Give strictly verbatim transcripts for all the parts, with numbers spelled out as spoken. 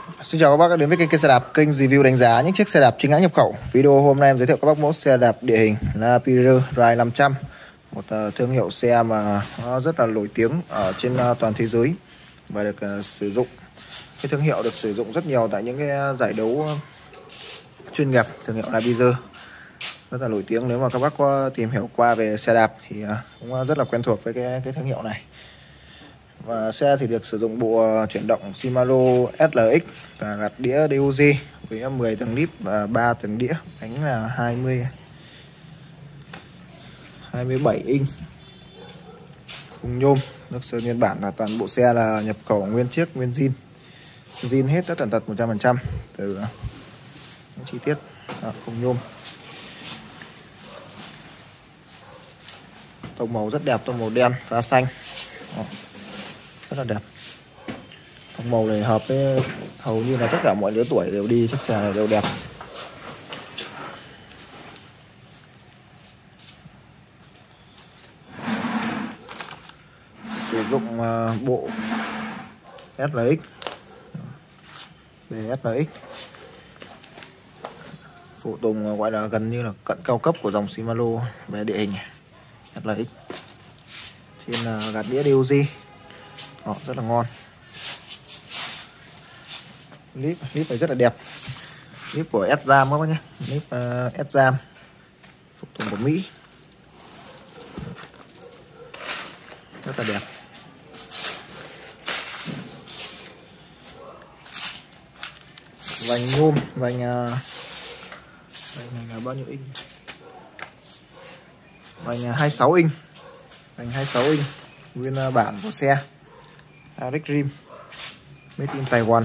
Xin chào các bác đã đến với kênh, kênh xe đạp, kênh review đánh giá những chiếc xe đạp chính hãng nhập khẩu. Video hôm nay em giới thiệu các bác mẫu xe đạp địa hình là Piaggio Ride năm trăm, một uh, thương hiệu xe mà nó rất là nổi tiếng ở trên uh, toàn thế giới và được uh, sử dụng. Cái thương hiệu được sử dụng rất nhiều tại những cái giải đấu chuyên nghiệp. Thương hiệu là Piaggio rất là nổi tiếng. Nếu mà các bác có tìm hiểu qua về xe đạp thì uh, cũng rất là quen thuộc với cái cái thương hiệu này. Và xe thì được sử dụng bộ chuyển động Shimano ét lờ ích và gạt đĩa đê ô giê với mười tầng lip và ba tầng đĩa, bánh là hai mươi hai mươi bảy inch, khung nhôm, nước sơn nguyên bản. Là toàn bộ xe là nhập khẩu nguyên chiếc, nguyên zin zin hết, tất tần tật một trăm phần trăm từ những chi tiết. Đó, khung nhôm, tông màu rất đẹp, tông màu đen phá xanh. Đó, rất là đẹp. Tông màu này hợp với hầu như là tất cả mọi lứa tuổi đều đi chiếc xe này đều đẹp. Sử dụng bộ ét lờ ích, về ét lờ ích, phụ tùng gọi là gần như là cận cao cấp của dòng Shimano về địa hình ét lờ ích. Trên gạt đĩa đê ô giê. Đó, rất là ngon. Clip clip này rất là đẹp. Clip của S-Jam các bác nhé. Clip uh, S-Jam, phụ tùng của Mỹ, rất là đẹp. Vành nhôm, vành uh, vành này là bao nhiêu inch? Vành hai mươi sáu inch, vành hai mươi sáu inch, nguyên uh, bản của xe. Eric Rim, made in Taiwan.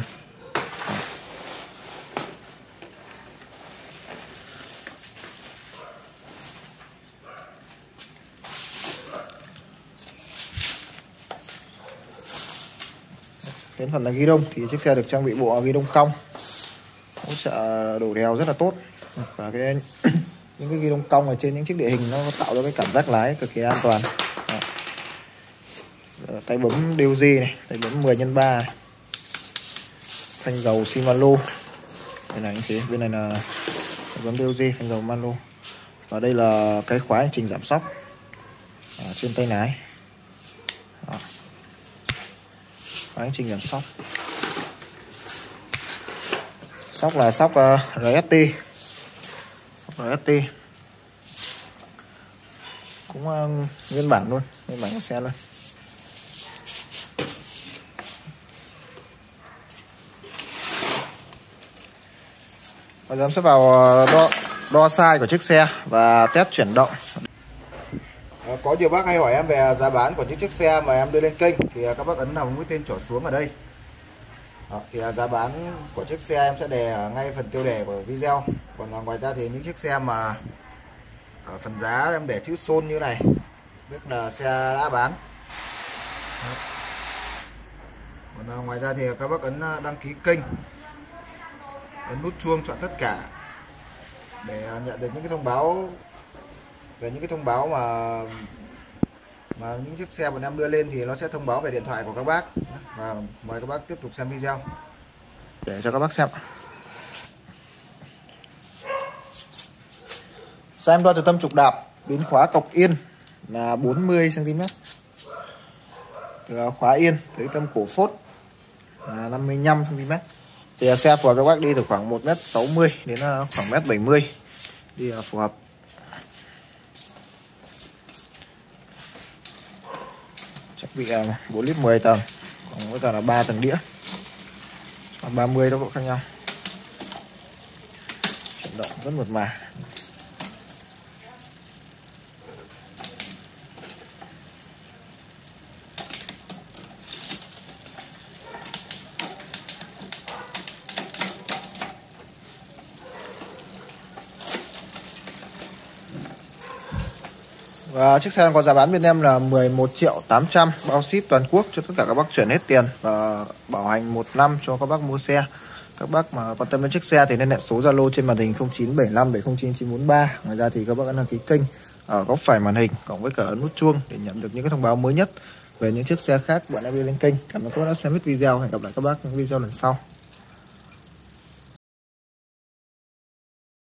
Đến phần là ghi đông thì chiếc xe được trang bị bộ ghi đông cong, hỗ trợ đổ đèo rất là tốt. Và cái những cái ghi đông cong ở trên những chiếc địa hình nó tạo ra cái cảm giác lái cực kỳ an toàn. Tay bấm đê ô giê này, tay bấm mười nhân ba này. Phanh dầu Shimano. Bên này như thế, bên này là tay bấm đê ô giê, phanh dầu Shimano. Và đây là cái khóa hành trình giảm sóc ở trên tay lái. Đó, khóa hành trình giảm sóc. Sóc là sóc uh, rờ ét tê, sóc rờ ét tê cũng uh, nguyên bản luôn, nguyên bản của xe luôn. Bây giờ em sẽ vào đo, đo size của chiếc xe và test chuyển động. Có nhiều bác hay hỏi em về giá bán của những chiếc xe mà em đưa lên kênh thì các bác ấn vào mũi tên trỏ xuống ở đây. Đó, thì giá bán của chiếc xe em sẽ đề ở ngay phần tiêu đề của video. Còn ngoài ra thì những chiếc xe mà ở phần giá em để chữ Son như này, tức là xe đã bán. Đó. Còn ngoài ra thì các bác ấn đăng ký kênh, ấn nút chuông chọn tất cả để nhận được những cái thông báo về những cái thông báo mà mà những chiếc xe bọn em đưa lên thì nó sẽ thông báo về điện thoại của các bác. Và mời các bác tiếp tục xem video để cho các bác xem. Xem đo từ tâm trục đạp đến khóa cọc yên là bốn mươi xăng ti mét, từ khóa yên tới tâm cổ phốt là năm mươi lăm xăng ti mét. Thì xe phù hợp các bác đi từ khoảng một mét sáu mươi đến khoảng một mét bảy mươi đi là phù hợp. Chắc bị bốn lít mười tầng, còn mỗi tầng là ba tầng đĩa, ba mươi tốc độ khác nhau. Chuyển động rất mượt mà. Và chiếc xe có giá bán bên em là mười một triệu tám trăm, bao ship toàn quốc cho tất cả các bác chuyển hết tiền và bảo hành một năm cho các bác mua xe. Các bác mà quan tâm đến chiếc xe thì liên hệ số Zalo trên màn hình không chín bảy năm bảy không chín chín bốn ba. Ngoài ra thì các bác ấn đăng ký kênh ở góc phải màn hình cộng với cả ấn nút chuông để nhận được những cái thông báo mới nhất về những chiếc xe khác bọn em đưa lên kênh. Cảm ơn các bác đã xem hết video. Hẹn gặp lại các bác trong video lần sau.